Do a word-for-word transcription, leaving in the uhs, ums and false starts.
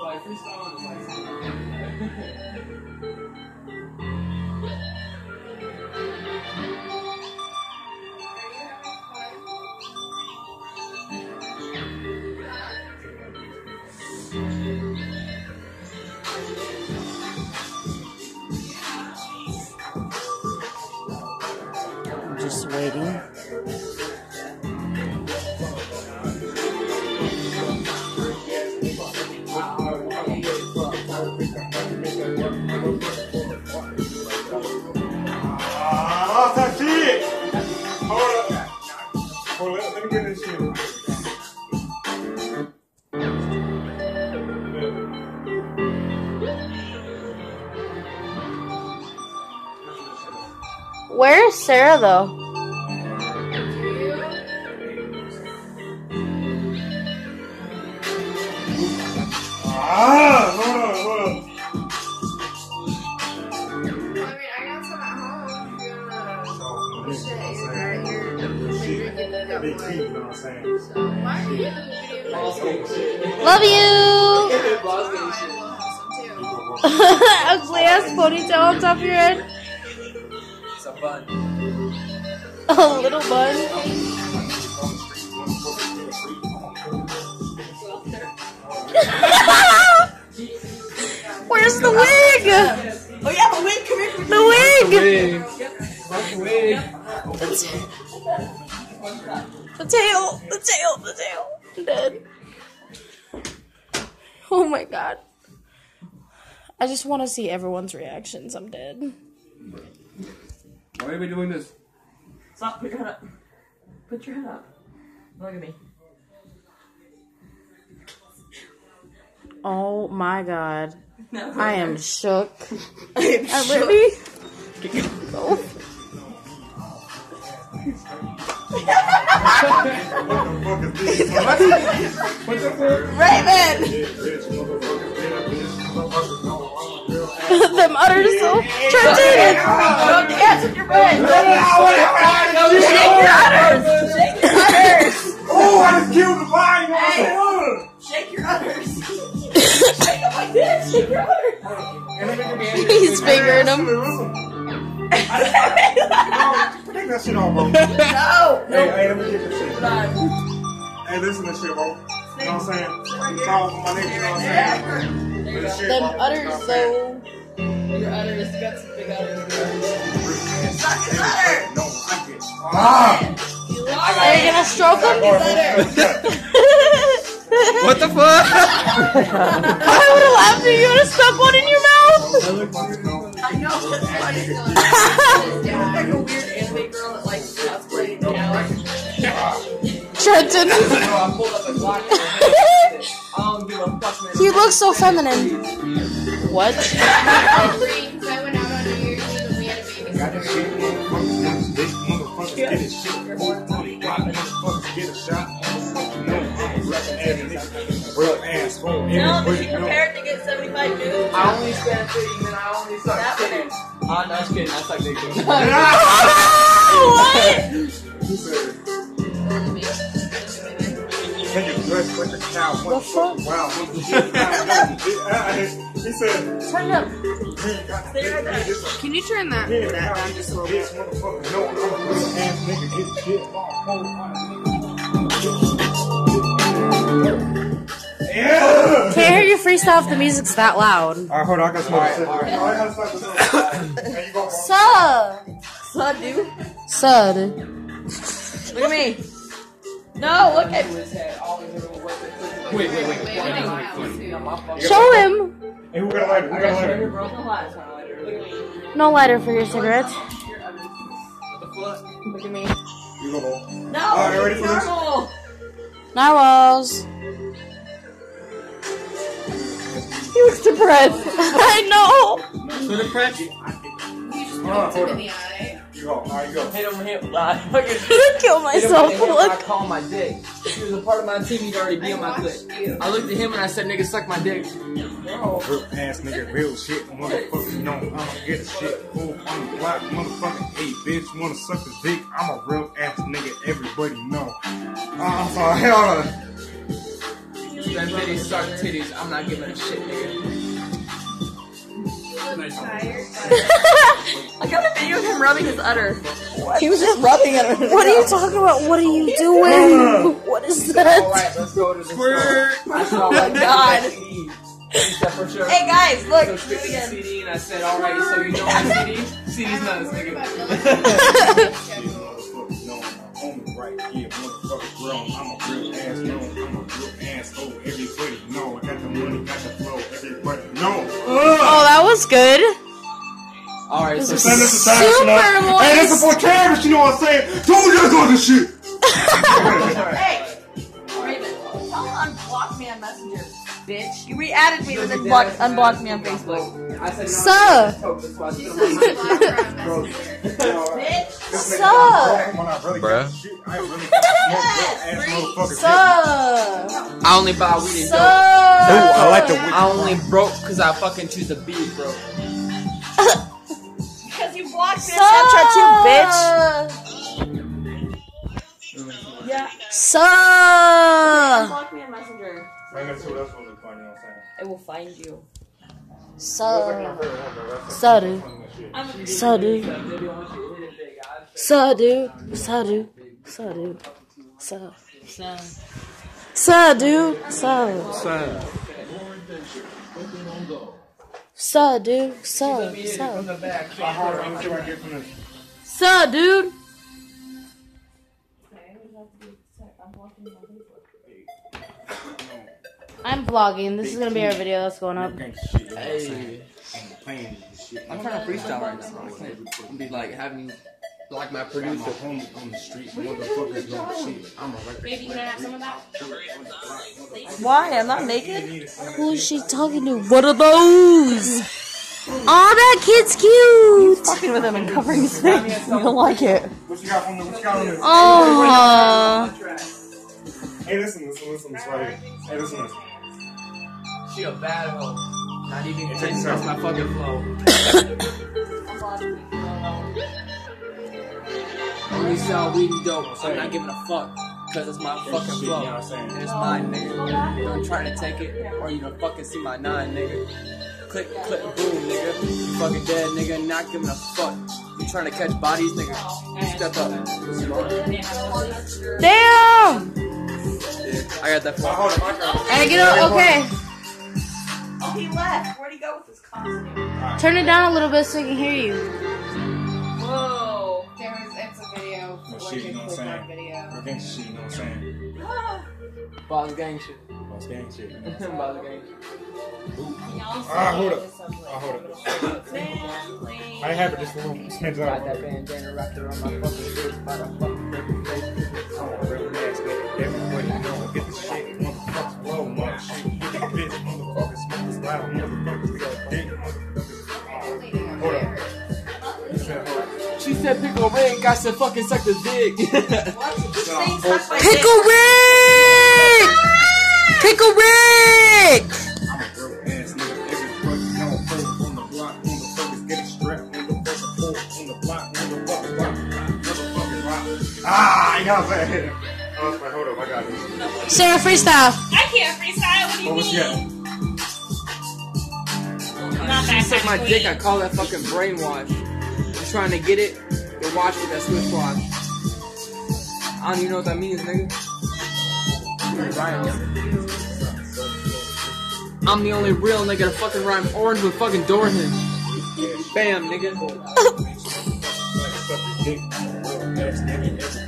I'm just waiting. Ah, that shit! Hold up. Hold up, let me get this shit. Where's Sarah though? Ah, hold on, hold on. Love you! Ugly ass ponytail on top of your head. It's a bun. A little bun. Where's the wig? Oh yeah, the wig, come here. The wig! The wig. The tail, the tail, the tail. I'm dead. Oh my god. I just want to see everyone's reactions. I'm dead. Why are we doing this? Stop, put your head up. Put your head up. Look at me. Oh my god. No, I am shook. I am I'm shook. ready. Oh. What the fuck? Raven! Them udders so trendy. Don't dance with your friends! Shake your udders! Shake your udders! Oh, I just killed the vine! Hey. Shake your udders! Shake them like this! Shake your udders! He's fingering them. Take that shit off, bro. No! Hey, hey, let me get this shit. Hey, listen to this shit, bro. You know what I'm saying? It's all for my niggas, you know what I'm saying? This shit, Them bro. udders so. Your udders, you got some big udders. Suck his udder! No, I get ah! Are you gonna stroke him? What the fuck? I would have laughed if you would have stuck one in your mouth. I know, that's funny. It's like a weird anime girl that likes cosplaying now. Trenton. He looks so feminine. What? No, did you prepare to get seventy-five dudes? I only stand fifty and I only suck titties. Oh, no, just kidding. I suck dick. What? Can you dress like a cow? The fuck? Wow. He said, Turn it up. Stay right there. Can you turn that, that down just a little bit? no, I'm a real ass nigga. Get shit yeah! Can't hear you freestyle if the music's that loud. Alright, hold on. I got some more shit. I gotta stop this. Hey, you go. Sud. Son, dude. Sud. Look at me. No, look at me. Wait, wait, wait. Show him. Hey, who got a lighter? Who got a lighter? No lighter for your cigarettes. What the fuck? Look at me. You go, bro. No, Alright, ready for this? normal. Narwhals. He looks depressed. I know. So depressed? Hold on, hold on. You go. Alright, you go. Hit him, hit him. Uh, Kill myself. I Look. call my dick. If he was a part of my team, he'd already be on my clip. I looked at him and I said, nigga, suck my dick. Real ass nigga, real shit, motherfucker. You know, I'ma get shit. Cool, I'm a black motherfucker. Hey, bitch, wanna suck his dick? I'm a real ass nigga, everybody know. Uh, I'm sorry, hold on. Spend titties suck titties. I'm not giving a shit, nigga. I got a video of him rubbing his udder. He was just rubbing it. What are you talking about? What are you doing? What is that? Alright, let's go to the store. I saw like God. C D. He said for sure. Hey guys, look. So stick to the C D, and I said, alright, so you know my C D? C D's nuts, nigga. Right, yeah, motherfucker grown. I'm a real ass no, I'm a real asshole. Everybody know I got the money, got the flow. Everybody know. Oh, that was good. Alright, so Send this to Travis, Super you know? Hey, this is for Travis, you know what I'm saying? Don't just on this shit. Hey, Raven, tell him unblock me on Messenger, bitch. You re-added me and then blocked, unblocked me on Facebook. I said, no, Sir. that's why I said, Bitch. Sir. When I really got shit, I really got ass motherfuckers. Sir. I only buy weed and Sir. dope. Oh, I like the I only broke because I fucking choose to be broke. Because you blocked me on Snapchat too, bitch. Yeah. Sir. Unblock me on Messenger. Right next to it, that's what it's funny, you know what I'm saying? It will find you. Sir. Sir, dude. Sir, dude. Sir, dude. Sir, dude. Sir, dude. Sir. Sir, dude. Sir. Sir, dude. Sir. Sir. Sir, dude. I'm vlogging. This is gonna be our video that's going up. Hey. I'm trying to freestyle right now. I can't be like having you like my producer. On the street, motherfuckers know shit. I'm a record. Maybe you gonna have some of that? Why? I'm not naked? Who is she talking to? What are those? Aw, that kid's cute. Fucking with him and covering his face. You don't like it. What you got on the, what you got on this? Aww. Hey, listen, listen, listen, this right here. Hey, listen, listen. She a bad hoe. Not even Check ten this that's out. my fucking flow. Only sell weed and dope. I'm not giving a fuck. Cause it's my fucking Shit, you know flow. what I'm saying? And it's mine, nigga. You don't try to take it, or you don't fucking see my nine, nigga. Click, click, boom, nigga. You fucking dead, nigga. Not giving a fuck. You trying to catch bodies, nigga. You step up. Damn. I got that fuck. And get up. Okay. Oh, he left. Where'd he go with his costume? Turn it down a little bit so I can hear you. Whoa. There was, it's a video. No shit, you know what I'm saying? Video. Real gangsta shit, you know what I'm saying? Boss gang shit. Boss gang shit. You know what I'm saying? Boss gang shit. Ah, hold up. Ah, hold up. I have it just a little smidge Got out. that bandana wrapped around my fucking face. By the fucking paper face. I'm a real ass nigga. Everybody know I get the shit. Motherfuckers blow my shit. Get the bitch. Motherfuckers smoke this loud. Motherfuckers got dick. Motherfuckers. Hold up. You said hold up. She said pickle Rick. I said fucking suck the dick. Pickle Rick! Pickle Rick! I'm a real ass nigga. Everybody know I'm on the block. Motherfuckers getting strapped. Motherfuckers pull on the block. Motherfuckers rock. Motherfucking rock. Ah, you know what I'm saying? Oh, that's right. Hold up. I got this. Sarah, freestyle. I can't freestyle. What do you What was she mean? at? I'm not She that sucked my kind of dick. I queen. call that fucking brainwash. You trying to get it? Then watch with that Swiss watch. I don't even know what that means, nigga. I'm the only real nigga to fucking rhyme orange with fucking door hinge. Bam, nigga. Like, suck your dick. I'm a real ass nigga.